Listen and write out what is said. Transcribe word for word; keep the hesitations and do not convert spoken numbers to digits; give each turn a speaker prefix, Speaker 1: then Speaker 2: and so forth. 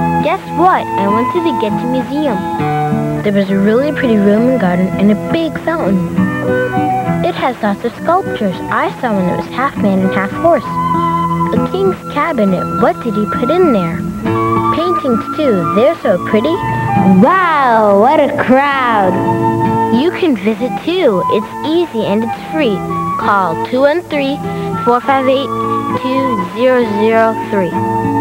Speaker 1: Guess what? I went to the Getty Museum. There was a really pretty Roman garden and a big fountain. It has lots of sculptures. I saw one that was half man and half horse. A king's cabinet. What did he put in there? Paintings too. They're so pretty. Wow, what a crowd. You can visit too. It's easy and it's free. Call two one three, four five eight, two zero zero three.